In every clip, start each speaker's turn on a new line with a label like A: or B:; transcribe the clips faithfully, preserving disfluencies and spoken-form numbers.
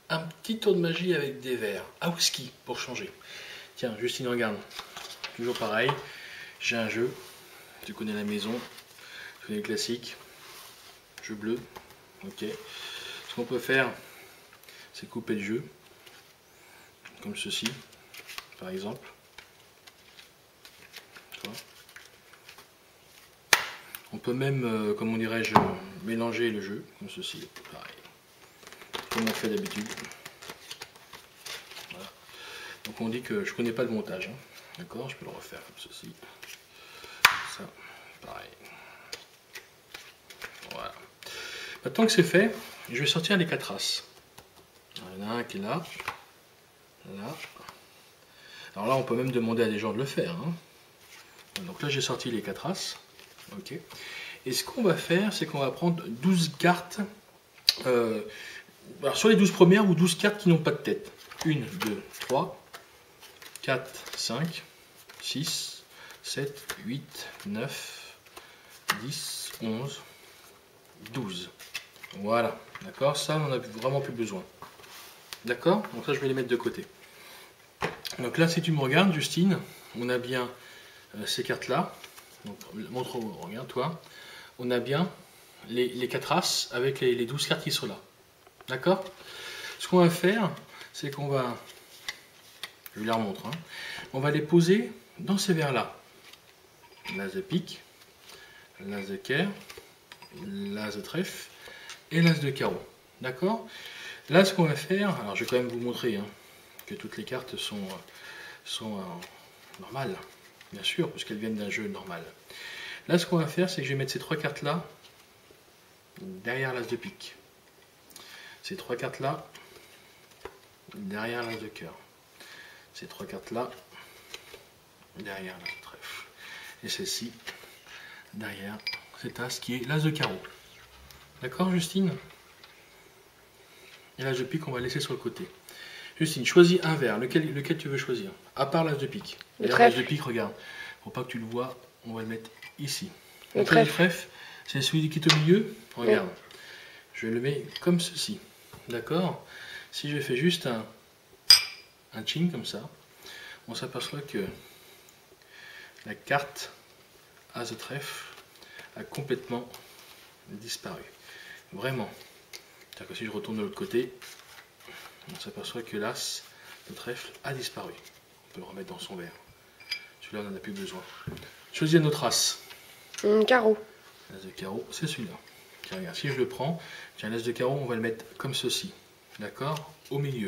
A: un petit tour de magie avec des verres à whisky pour changer. Tiens, Justine, regarde. Toujours pareil. J'ai un jeu. Tu connais la maison. Tu connais le classique. Jeu bleu. Ok. Ce qu'on peut faire, c'est couper le jeu. Comme ceci, par exemple. On peut même, euh, comment dirais-je, mélanger le jeu, comme ceci, pareil. Comme on fait d'habitude. Voilà. Donc on dit que je connais pas le montage, hein. D'accord, je peux le refaire comme ceci. Ça, pareil. Voilà. Maintenant que c'est fait, je vais sortir les quatre as. Il y en a un qui est là. Là. Alors là, on peut même demander à des gens de le faire, hein. Donc là, j'ai sorti les quatre as. Ok. Et ce qu'on va faire, c'est qu'on va prendre douze cartes. Euh, alors sur les douze premières ou douze cartes qui n'ont pas de tête. un, deux, trois, quatre, cinq, six, sept, huit, neuf, dix, onze, douze. Voilà. D'accord. Ça, on n'a vraiment plus besoin. D'accord. Donc ça, je vais les mettre de côté. Donc là, si tu me regardes, Justine, on a bien euh, ces cartes-là. Donc, montre, regarde toi. On a bien les, les quatre as avec les, les douze cartes qui sont là. D'accord? Ce qu'on va faire, c'est qu'on va... Je vous les remontre. Hein, on va les poser dans ces verres-là. L'as de pique, l'as de cœur, l'as de trèfle et l'as de carreau. D'accord? Là, ce qu'on va faire... Alors, je vais quand même vous montrer hein, que toutes les cartes sont, sont euh, normales. Bien sûr, parce qu'elles viennent d'un jeu normal. Là, ce qu'on va faire, c'est que je vais mettre ces trois cartes-là derrière l'as de pique. Ces trois cartes-là derrière l'as de cœur. Ces trois cartes-là derrière l'as de trèfle. Et celle-ci derrière cet as qui est l'as de carreau. D'accord, Justine? Et l'as de pique, on va laisser sur le côté. Justine, choisis un verre. Lequel, lequel tu veux choisir? À part l'as de pique. L'as de pique, regarde. Pour pas que tu le vois, on va le mettre ici. Le trèfle, trèfle c'est celui qui est au milieu. Regarde. Oui. Je le mets comme ceci. D'accord? Si je fais juste un, un ching comme ça, on s'aperçoit que la carte as de trèfle a complètement disparu. Vraiment. C'est-à-dire que si je retourne de l'autre côté, on s'aperçoit que l'as de trèfle a disparu. On peut le remettre dans son verre. Celui-là, on n'en a plus besoin. Choisis un autre as.
B: Un carreau.
A: L'as de carreau, c'est celui-là. Tiens, regarde, si je le prends, tiens, l'as de carreau, on va le mettre comme ceci. D'accord? Au milieu.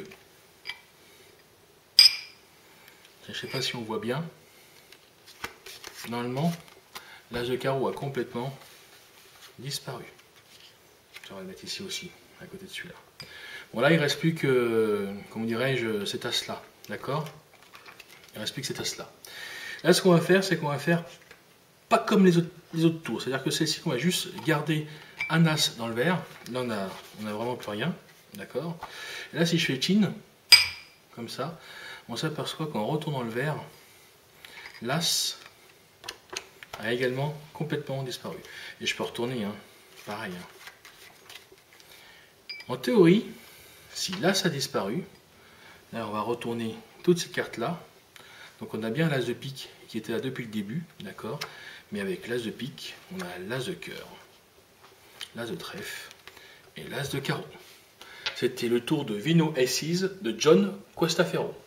A: Je ne sais pas si on voit bien. Normalement, l'as de carreau a complètement disparu. On va le mettre ici aussi, à côté de celui-là. Bon, là, il ne reste plus que, comment dirais-je, cet as-là. D'accord? Il ne reste plus que cet as-là. Là, ce qu'on va faire, c'est qu'on va faire pas comme les autres, les autres tours. C'est-à-dire que celle-ci, on va juste garder un as dans le verre. Là, on a, on a vraiment plus rien. D'accord? Et là, si je fais chin, comme ça, on s'aperçoit qu'en retournant le verre, l'as a également complètement disparu. Et je peux retourner, hein, pareil. Hein. En théorie, si l'as a disparu, là, on va retourner toutes ces cartes-là. Donc on a bien l'as de pique qui était là depuis le début, d'accord? Mais avec l'as de pique, on a l'as de cœur, l'as de trèfle et l'as de carreau. C'était le tour de Vino Aces de John Questaferro.